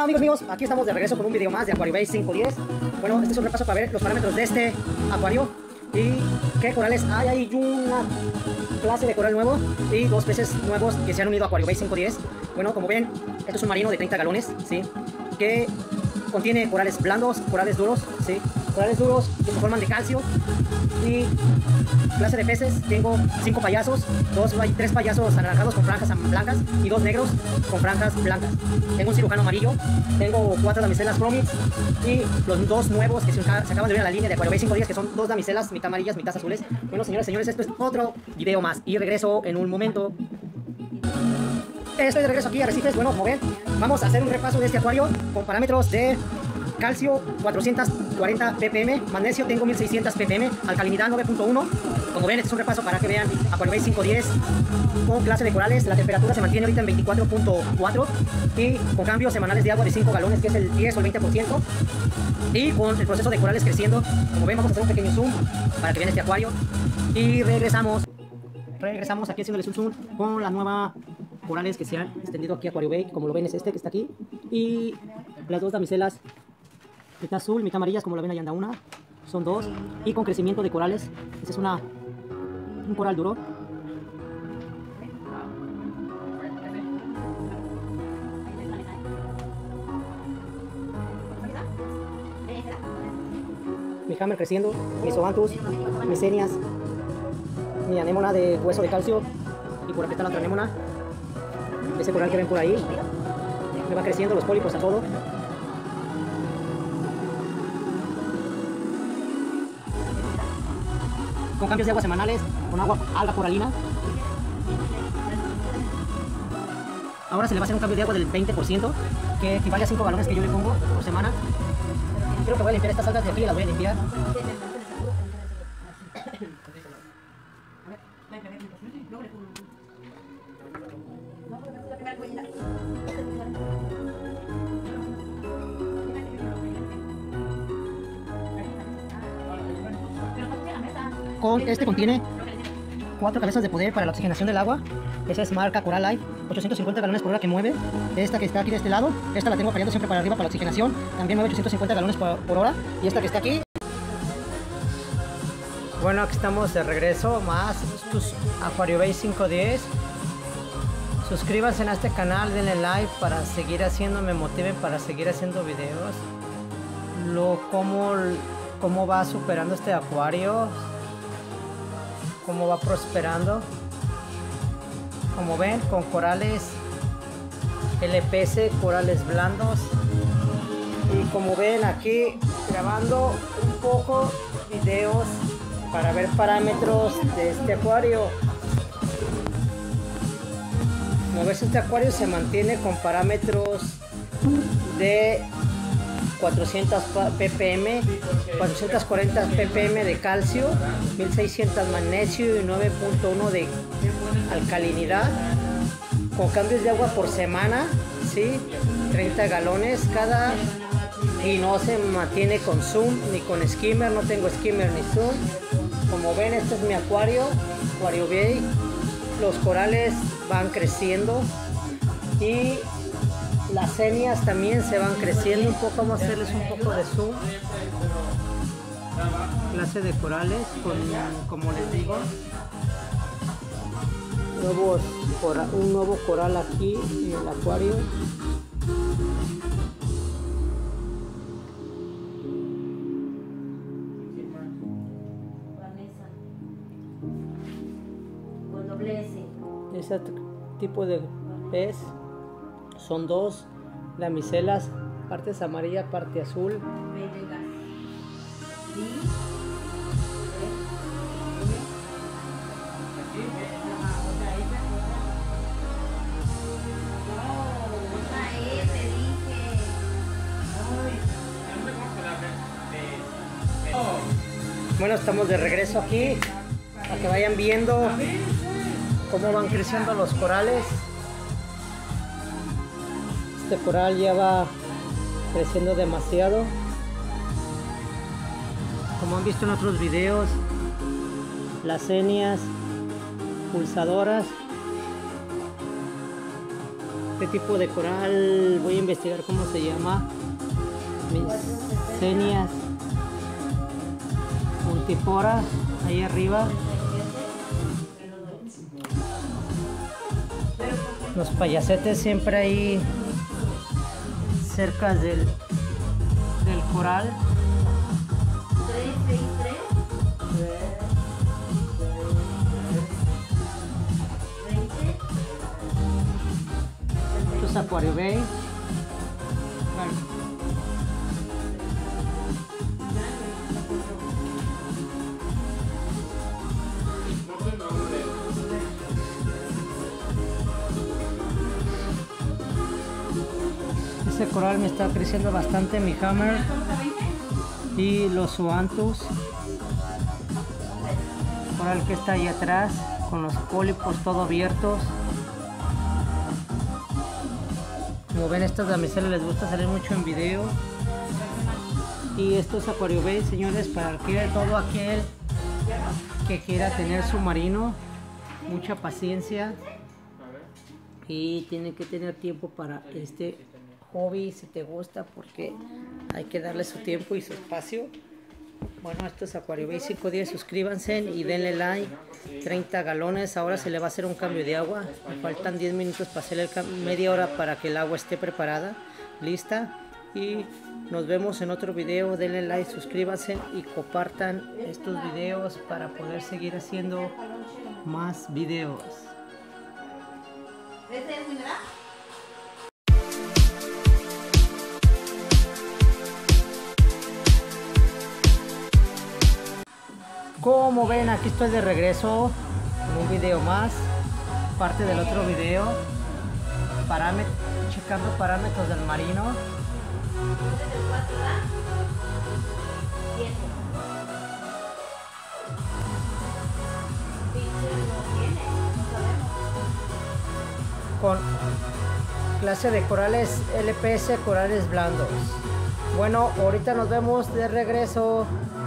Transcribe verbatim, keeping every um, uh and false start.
amigos míos, aquí estamos de regreso con un video más de AquarioBay cinco diez. Bueno, este es un repaso para ver los parámetros de este acuario y qué corales hay. Hay una clase de coral nuevo y dos peces nuevos que se han unido a AquarioBay cinco diez. Bueno, como ven, esto es un marino de treinta galones, ¿sí? Que contiene corales blandos, corales duros, ¿sí? Corales duros que se forman de calcio. Y clase de peces, tengo cinco payasos, dos, tres payasos anaranjados con franjas blancas y dos negros con franjas blancas. Tengo un cirujano amarillo, tengo cuatro damiselas Promix y los dos nuevos que se, se acaban de ver en la línea de AquarioBay cinco diez, que son dos damiselas mitad amarillas, mitad azules. Bueno, señores, señores, esto es otro video más y regreso en un momento. Estoy de regreso aquí a Arrecifes. Bueno, como ven, vamos a hacer un repaso de este acuario con parámetros de calcio cuatrocientos cuarenta ppm, magnesio tengo mil seiscientos ppm, alcalinidad nueve punto uno. Como ven, este es un repaso para que vean AquarioBay cinco diez con clase de corales. La temperatura se mantiene ahorita en veinticuatro punto cuatro y con cambios semanales de agua de cinco galones, que es el diez o el veinte por ciento. Y con el proceso de corales creciendo. Como ven, vamos a hacer un pequeño zoom para que vean este acuario. Y regresamos. Regresamos aquí haciéndoles un zoom con la nueva corales que se han extendido aquí a AquarioBay. Como lo ven, es este que está aquí. Y las dos damiselas, mitad azul, mitad amarillas, como lo ven, ahí anda una. Son dos. Y con crecimiento de corales. Este es una, un coral duro. Mi hammer creciendo, mis zoanthus, mis senias, mi anémona de hueso de calcio. Y por aquí está la otra anémona. Ese coral que ven por ahí. Me va creciendo los pólipos a todo. Con cambios de agua semanales, con agua alga coralina. Ahora se le va a hacer un cambio de agua del veinte por ciento, que equivale a cinco galones que yo le pongo por semana. Creo que voy a limpiar estas algas de aquí y las voy a limpiar. Con este contiene cuatro cabezas de poder para la oxigenación del agua. Esa es marca Coral Life, ochocientos cincuenta galones por hora que mueve. Esta que está aquí de este lado, esta la tengo fallando siempre para arriba para la oxigenación, también mueve ochocientos cincuenta galones por, por hora. Y esta que está aquí. Bueno, aquí estamos de regreso más AquarioBay cinco diez. Suscríbanse a este canal, denle like para seguir haciendo, me motiven para seguir haciendo videos. Lo cómo, cómo va superando este acuario, cómo va prosperando. Como ven, con corales L P S, corales blandos. Y como ven aquí grabando un poco videos para ver parámetros de este acuario. Como ves, este acuario se mantiene con parámetros de cuatrocientos ppm, cuatrocientos cuarenta ppm de calcio, mil seiscientos magnesio y nueve punto uno de alcalinidad, con cambios de agua por semana, ¿sí? treinta galones cada, y no se mantiene con zoom ni con skimmer, no tengo skimmer ni zoom. Como ven, este es mi acuario, AquarioBay. Los corales van creciendo y las senias también se van creciendo un poco. Vamos a hacerles un poco de zoom. Clase de corales con, como les digo, nuevos, un nuevo coral aquí en el acuario. Ese tipo de pez son dos damiselas, partes amarilla, parte azul. Bueno, estamos de regreso aquí para que vayan viendo cómo van creciendo los corales. Este coral ya va creciendo demasiado. Como han visto en otros videos, las senias pulsadoras Este tipo de coral voy a investigar cómo se llama. Miscenias multiflora, ahí arriba. Los payasetes siempre ahí cerca del, del coral. Esto es Aquario Bay. Bueno. Ese coral me está creciendo bastante, mi hammer y los zoanthus. Coral que está ahí atrás con los pólipos todo abiertos. Como ven, estas damiselas les gusta salir mucho en video. Y esto es Aquario Bay, señores, para que todo aquel que quiera tener submarino, mucha paciencia y tiene que tener tiempo para este hobby si te gusta, porque hay que darle su tiempo y su espacio. Bueno, esto es Aquario Bay cinco diez, suscríbanse y denle like. Treinta galones, ahora se le va a hacer un cambio de agua, me faltan diez minutos para hacer el cambio, media hora para que el agua esté preparada, lista, y nos vemos en otro video. Denle like, suscríbanse y compartan estos videos para poder seguir haciendo más videos. Como ven, aquí estoy de regreso con un video más, parte del otro video, Parámet checando parámetros del marino. Con clase de corales L P S, corales blandos. Bueno, ahorita nos vemos de regreso.